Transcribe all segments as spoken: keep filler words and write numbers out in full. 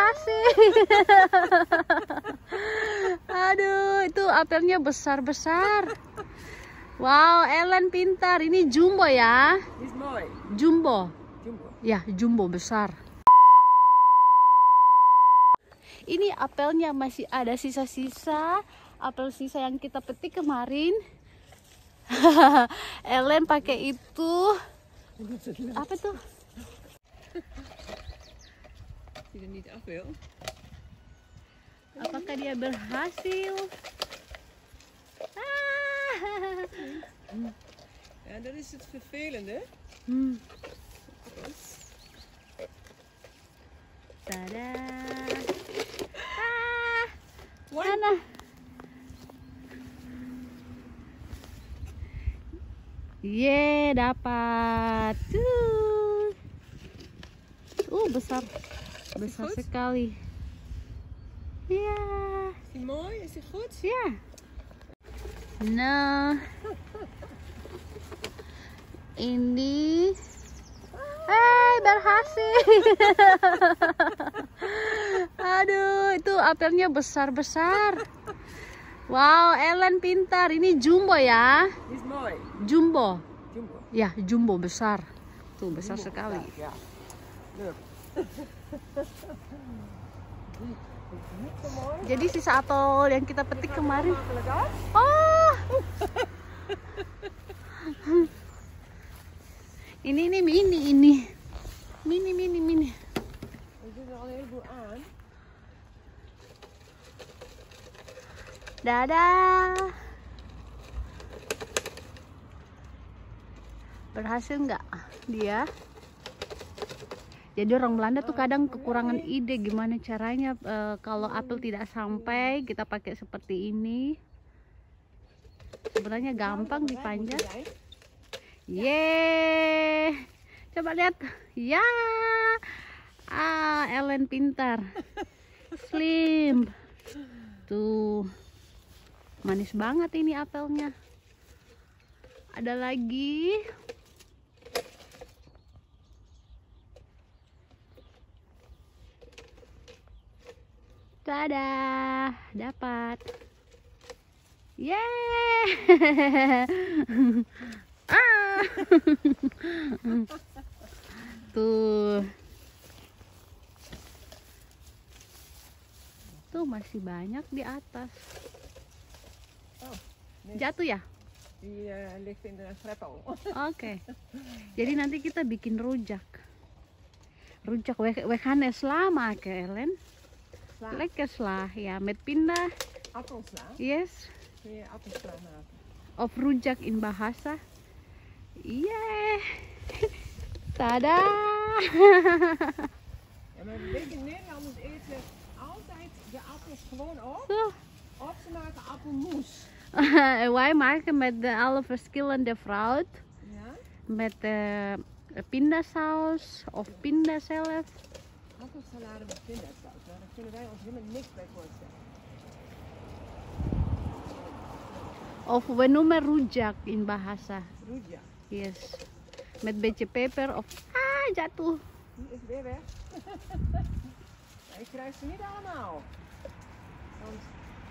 berhasil. Aduh, itu apelnya besar-besar. Wow, Ellen pintar. Ini jumbo ya? Jumbo. Jumbo. Ya, jumbo besar. Ini apelnya masih ada sisa-sisa. Apel sisa yang kita petik kemarin. Ellen pakai itu. Apa tuh? Apakah dia berhasil? Ja, dat is het vervelende. Hmm. Tada! Ah, mana? Ye, dapat. Tuh. Uh, besar. Besar sekali. Ya. Is die mooi? Is die goed? Ya. Nah. Ini. Hey, berhasil. Aduh, itu apelnya besar-besar. Wow, Ellen pintar. Ini jumbo ya? Is mooi. Jumbo. Jumbo. Ya, jumbo besar. Tuh, besar sekali. Ja. Leuk. Jadi sisa apel yang kita petik kemarin. Oh. Ini ini mini ini. Mini mini mini. Er zit er al een heleboel aan. Dadah. Berhasil nggak dia? Jadi orang Belanda tuh kadang kekurangan ide gimana caranya e, kalau apel tidak sampai kita pakai seperti ini. Sebenarnya gampang dipanjat. Yeay, coba lihat. Ya, ah, Ellen pintar. Slim. Tuh, manis banget ini apelnya. Ada lagi. Dadah, dapat. Yeay. Ah. Tuh. Tuh masih banyak di atas. Jatuh ya? Die uh, ligt in de greppel. Oke. Jadi nanti kita bikin rujak. Rujak we, we gaan er sla maken, Ellen. Sla. Lekker sla, ja, met pinda. Appelsla. Yes. Kun je appelsla maken? Of rujak in bahasa. Yeah. Tada. Ja, maar weet je, Nederlanders eten altijd de appels gewoon op. Zo. Of ze maken appelmoes. Wij maken met de alle verschillende fruit. Ja? Met uh, pindasaus of pinda zelf. Appelsalade met pindasaus. Nou, daar kunnen wij ons helemaal niks bij voorstellen. Of we noemen rujak in bahasa. Rujak. Yes. Met beetje peper of... Ah, jatuh. Die is weer weg. Ik krijg ze niet allemaal. Want...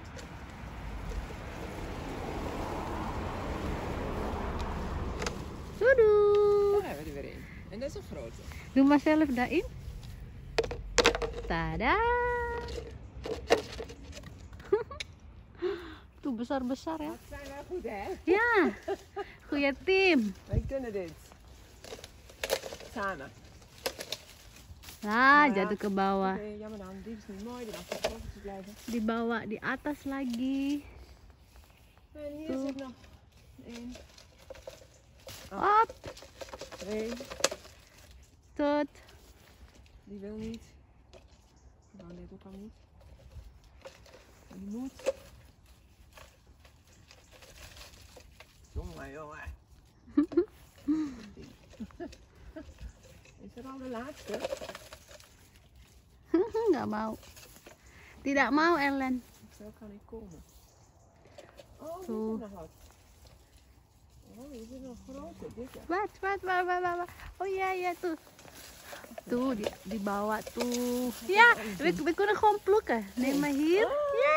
Doedoe. Daar hebben we er weer een. En dat is een grote. Doe maar zelf daarin. Tada. Tuh besar-besar ya. Dat zijn wij goed, hè? Ja. Goeie team. Wij kunnen dit. Samen. Ah, Ja. jatuh ke bawah. Oké, jammer dan. Dit is niet mooi. Dit mag voor foto's blijven. Dibawa di atas lagi. En hier Tuh. zit nog één. Op. Twee. Tut. Die wil niet. Nou, dit ook al niet. Die moet. Jongen, jongen. Is dat al de laatste? Nggak mau. Tidak mau, Ellen. Zo kan ik komen. Oh, hier Tuh. zit nog wat. Oh, hier zit nog grote, dikke. Wat, wat, wat, wat, wat, wat. Oh iya, iya tuh. Tuh di, dibawa tuh. Ja, we, we kunnen gewoon plukken. Neem maar hier. Ja.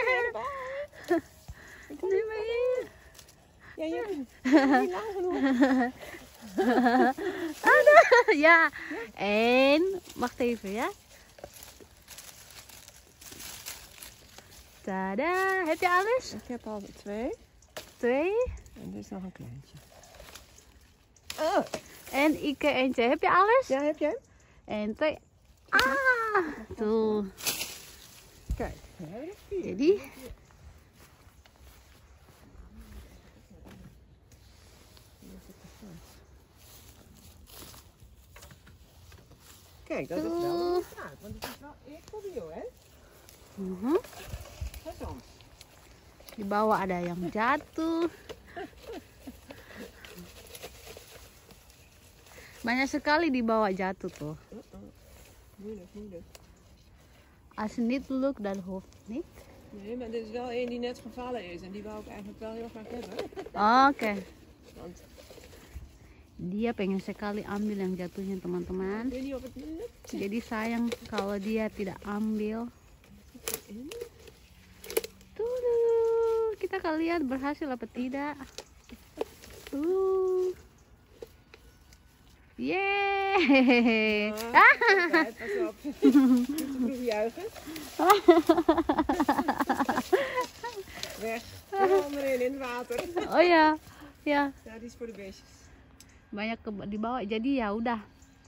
Neem maar hier. Ja, je hebt niet lang genoeg. Aduh, ja. En, wacht even ya. Tada, heb je alles? Ik heb al twee. Twee. En er is nog een kleintje. Oh. En ik eentje. Heb je alles? Ja, heb jij? En twee. Ah, tuh. Kijk, we hebben er vier. Jadi, Kijk, dat is wel een straat, want het is wel eco-bio, hè? mhm. Kijk dan. Di bawah ada yang jatuh. Banyak sekali di bawah jatuh tuh. Moeilijk, moeilijk. Als je niet lukt, dan hoeft niet. Nee, maar dit is wel één die net gevallen is en die wou ik eigenlijk wel heel graag hebben. Oke. Want Dia pengen sekali ambil yang jatuhnya, teman-teman. ik weet niet of het me lukt. Jadi sayang kalau dia tidak ambil. In. Tuh, kita akan lihat berhasil apa tidak. Tuh. Yeay. Ah, kijk, pas op. Niet te vroeg juichen. Weg. Helemaal erin in het water. Oh ya, ya. Ja, die is voor de beestjes. Banyak ke dibawa, jadi ya udah.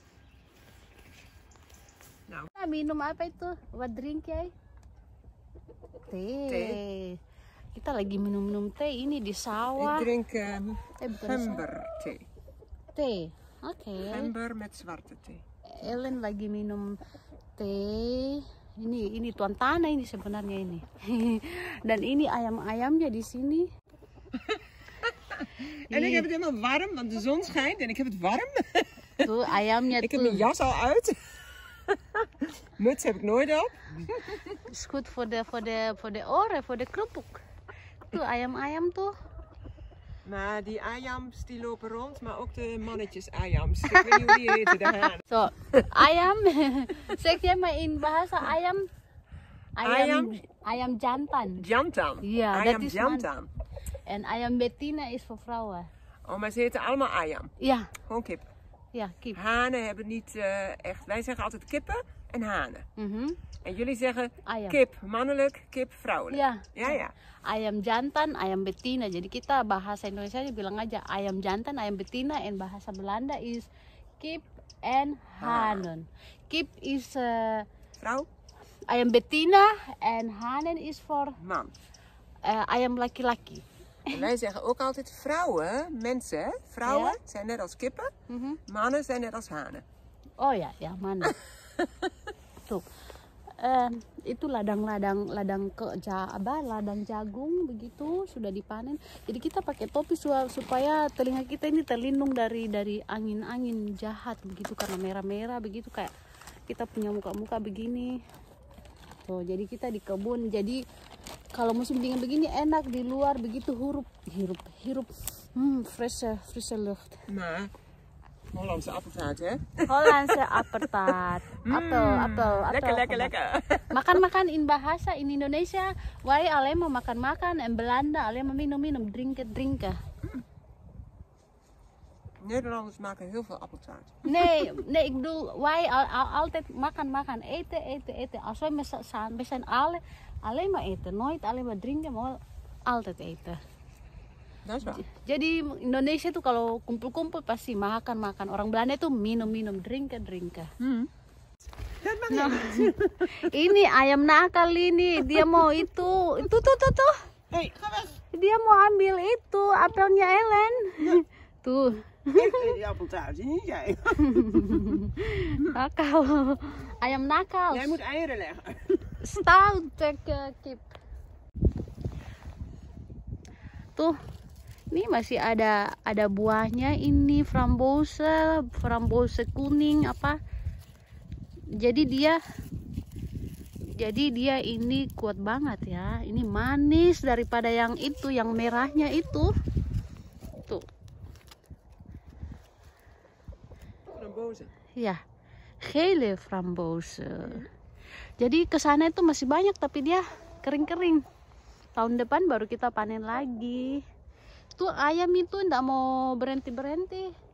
Nou. Nah, minum apa itu? What drink ya? Teh. Teh. Kita lagi minum-minum teh ini di sawah. Ik drink um, Eh, bukan gember thee. Teh. Oke. Gember met zwarte thee. Ellen lagi minum teh. Ini ini tuan tanah ini sebenarnya ini. Dan ini ayam-ayamnya di sini. En ik heb het helemaal warm, want de zon schijnt en ik heb het warm. Tuh ayamnya Ik heb tuh. mijn jas al uit. Muts heb ik nooit op. Is goed voor de voor de voor de oren, voor de kerupuk. Tuh ayam-ayam tuh. Maar die ayams die lopen rond, maar ook de mannetjes ayams. Ik weet niet hoe die heten, de haan. So, ayam. Zeg jij maar in bahasa ayam? Ayam? Ayam jantan. Jantan. Ja, ayam dat is jantan. En ayam betina is voor vrouwen. Oh, maar ze heten allemaal ayam. Ja, Gewoon kip. ja, kip. Hanen hebben niet uh, echt... Wij zeggen altijd kippen en hanen. Mhm. En jullie zeggen Ayam. kip mannelijk, kip vrouwelijk. Ja. Ja, ja. Ayam jantan, ayam betina. Jadi kita bahasa Indonesia bilang aja ayam jantan, ayam betina. En bahasa Belanda is kip en hanen. Kip is uh, Vrouw, ayam betina en hanen is voor man. uh, ayam laki-laki. En wij zeggen ook altijd vrouwen, mensen, hè? Vrouwen Ja. zijn net als kippen, Mhm. mannen zijn net als hanen. Oh ya, ya mana? Tuh, eh, itu ladang-ladang, ladang ke ja, apa, ladang jagung begitu sudah dipanen. Jadi kita pakai topi su- supaya telinga kita ini terlindung dari dari angin-angin jahat begitu karena merah-merah begitu kayak kita punya muka-muka begini. Tuh, jadi kita di kebun. Jadi kalau musim dingin begini enak di luar begitu hirup, hirup, hirup, hmm, fresh, fresh lucht. Maar, Hollandse appeltaart, hè? Hollandse appeltaart. Apel, apel, apel. Lekker, lekker, lekker. Makan-makan in bahasa in Indonesia, wij alleen maar makan-makan en Belanda alleen maar minum-minum, drinken-drinken. Nederlanders maken heel veel appeltaart. Nee, nee, ik bedoel, wij al, al, altijd makan-makan, eten, eten, eten. Als wij met z'n- we zijn alle, alleen maar eten, nooit alleen maar drinken, maar altijd eten. Dat is waar. Jadi Indonesia tuh kalau kumpul-kumpul pasti makan-makan. Orang Belanda tuh minum-minum, drinken-drinken. Hmm. Dat mag Nah, niet. ini ayam nakal ini, dia mau itu, itu tuh tuh tuh. Hé, ga weg. Dia mau ambil itu apelnya Ellen. Tuh, Ik eet die appeltaart, niet jij. nakal. Ayam nakal. Jij moet eieren leggen. Stout uh, kip. Tuh, ini masih ada ada buahnya ini frambosa, frambosa kuning apa. Jadi dia jadi dia ini kuat banget ya. Ini manis daripada yang itu, yang merahnya itu. Tuh. Frambozen. Ya. Hele Frambozen. Jadi ke sana itu masih banyak tapi dia kering-kering. Tahun depan baru kita panen lagi. Tuh ayam itu ndak mau berhenti-berhenti.